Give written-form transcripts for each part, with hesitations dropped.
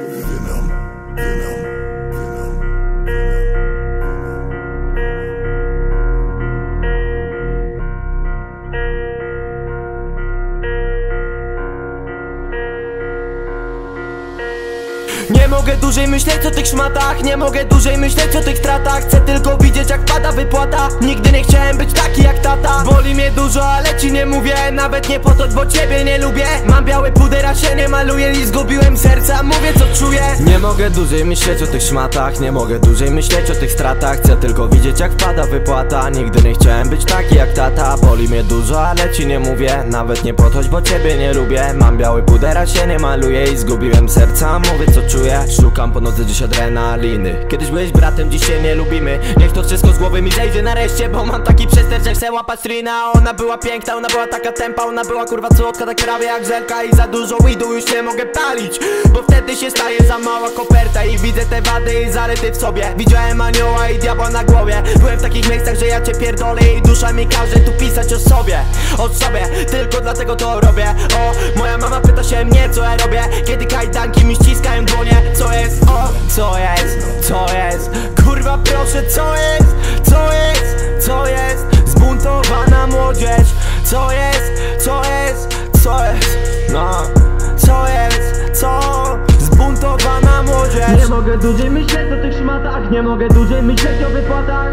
Nie mogę dłużej myśleć o tych szmatach, nie mogę dłużej myśleć o tych stratach. Chcę tylko widzieć jak pada wypłata. Nigdy nie chciałem być taki jak tata. Boli mnie dużo, ale ci nie mówię. Nawet nie po to, bo ciebie nie lubię. Mam biały puder, a się nie maluję i zgubiłem serca, mówię co czuję. Nie mogę dłużej myśleć o tych szmatach, nie mogę dłużej myśleć o tych stratach. Chcę tylko widzieć jak pada wypłata. Nigdy nie chciałem być taki jak tata. Boli mnie dużo, ale ci nie mówię. Nawet nie po to, bo ciebie nie lubię. Mam biały puder, a się nie maluję i zgubiłem serca, mówię co czuję. Szukam po nocy dziś adrenaliny. Kiedyś byłeś bratem, dziś się nie lubimy. Niech to wszystko z głowy mi zejdzie nareszcie, bo mam taki przestęp, że chcę łapać strina. Ona była piękna, ona była taka tempa. Ona była kurwa słodka, tak prawie jak żelka. I za dużo weedu już nie mogę palić, bo wtedy się staje za mała koperta. I widzę te wady i zaryty w sobie. Widziałem anioła i diabła na głowie. Byłem w takich miejscach, że ja cię pierdolę i dusza mi każe tu pisać o sobie. Tylko dlatego to robię. O, moja mama pyta się mnie co ja robię, kiedy kajdanki mi ściskają dłonie. Co jest? O, co jest? Co jest? Kurwa proszę, co jest? Co jest? Co jest? Zbuntowana młodzież. Co jest? Co jest? Co jest? No, co jest? Co? Zbuntowana młodzież. Nie mogę dłużej myśleć o tych szmatach, nie mogę dłużej myśleć o wypłatach.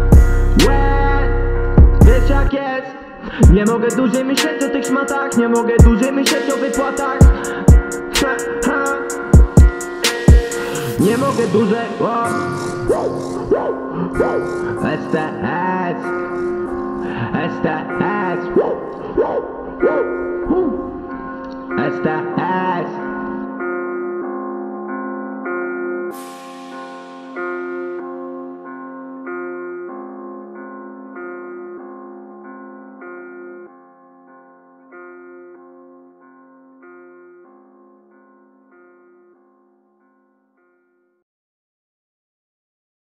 Wiesz jak jest? Nie mogę dłużej myśleć o tych szmatach, nie mogę dłużej myśleć o wypłatach. Nie mogę dłużej. STS STS STS